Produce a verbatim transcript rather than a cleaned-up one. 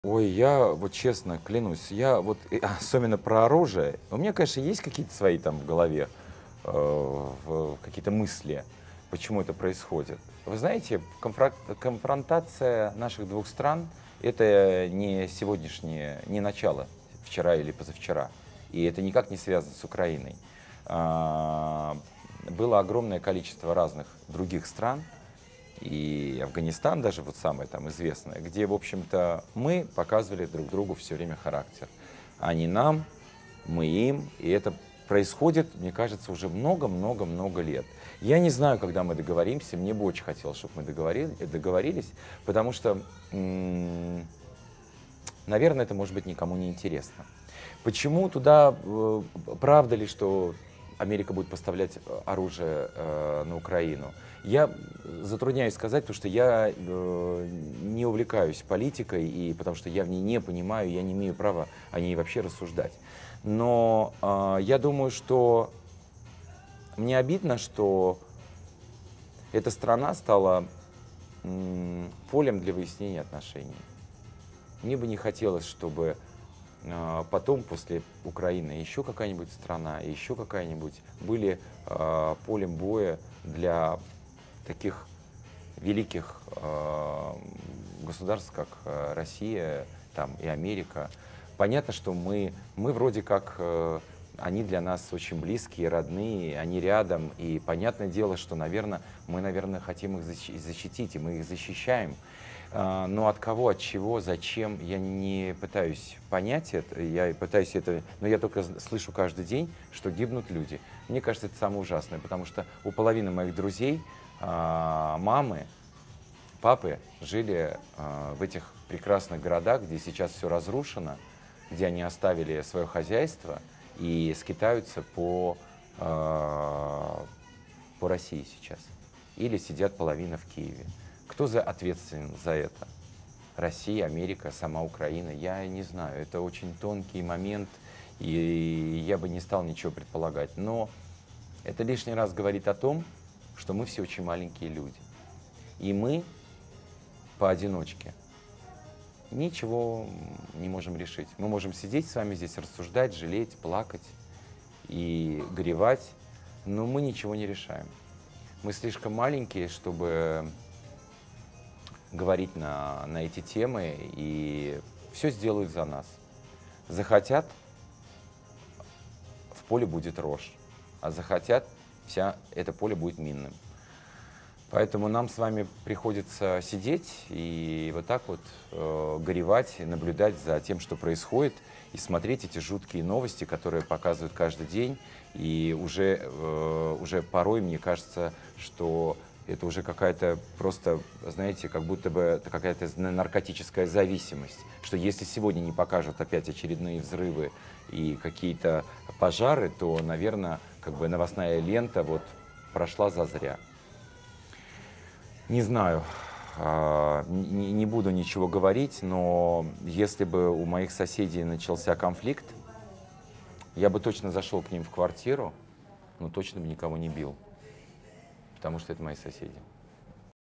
Ой, я вот честно клянусь, я вот и особенно про оружие. У меня, конечно, есть какие-то свои там в голове, э, в какие-то мысли, почему это происходит. Вы знаете, конфрак конфронтация наших двух стран- это не сегодняшнее, не начало, вчера или позавчера, и это никак не связано с Украиной. А, было огромное количество разных других стран, и Афганистан даже вот самое там известное, где, в общем-то, мы показывали друг другу все время характер. Они нам, мы им, и это происходит, мне кажется, уже много-много-много лет. Я не знаю, когда мы договоримся, мне бы очень хотелось, чтобы мы договорили, договорились, потому что, м, наверное, это, может быть, никому не интересно. Почему туда, э, правда ли, что Америка будет поставлять э, оружие э, на Украину? Я затрудняюсь сказать, потому что я э, не увлекаюсь политикой, и потому что я в ней не понимаю, я не имею права о ней вообще рассуждать. Но э, я думаю, что мне обидно, что эта страна стала м, полем для выяснения отношений. Мне бы не хотелось, чтобы а, потом, после Украины, еще какая-нибудь страна, еще какая-нибудь были а, полем боя для таких великих а, государств, как а, Россия там, и Америка. Понятно, что мы, мы вроде как, э, они для нас очень близкие, родные, они рядом, и понятное дело, что, наверное, мы, наверное, хотим их защи- защитить, и мы их защищаем. А, Но от кого, от чего, зачем, я не пытаюсь понять это, я пытаюсь это, но я только з- слышу каждый день, что гибнут люди. Мне кажется, это самое ужасное, потому что у половины моих друзей а, мамы, папы жили а, в этих прекрасных городах, где сейчас все разрушено, где они оставили свое хозяйство и скитаются по, а, по России сейчас. Или сидят половина в Киеве. Кто за ответственен за это? Россия, Америка, сама Украина? Я не знаю. Это очень тонкий момент, и я бы не стал ничего предполагать. Но это лишний раз говорит о том, что мы все очень маленькие люди. И мы поодиночке ничего не можем решить. Мы можем сидеть с вами здесь, рассуждать, жалеть, плакать и горевать, но мы ничего не решаем. Мы слишком маленькие, чтобы говорить на, на эти темы, и все сделают за нас. Захотят, в поле будет рожь, а захотят, вся это поле будет минным. Поэтому нам с вами приходится сидеть и вот так вот э, горевать, наблюдать за тем, что происходит, и смотреть эти жуткие новости, которые показывают каждый день. И уже, э, уже порой мне кажется, что это уже какая-то просто, знаете, как будто бы это какая-то наркотическая зависимость, что если сегодня не покажут опять очередные взрывы и какие-то пожары, то, наверное, как бы новостная лента вот прошла зазря. Не знаю, а, не, не буду ничего говорить, но если бы у моих соседей начался конфликт, я бы точно зашел к ним в квартиру, но точно бы никого не бил, потому что это мои соседи.